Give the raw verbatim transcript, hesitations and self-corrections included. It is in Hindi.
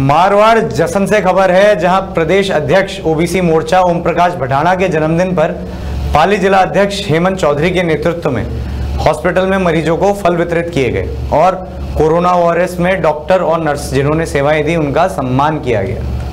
मारवाड़ जसन से खबर है, जहां प्रदेश अध्यक्ष ओबीसी मोर्चा ओम प्रकाश भटाना के जन्मदिन पर पाली जिला अध्यक्ष हेमंत चौधरी के नेतृत्व में हॉस्पिटल में मरीजों को फल वितरित किए गए और कोरोना वॉरियर्स में डॉक्टर और नर्स जिन्होंने सेवाएं दी उनका सम्मान किया गया।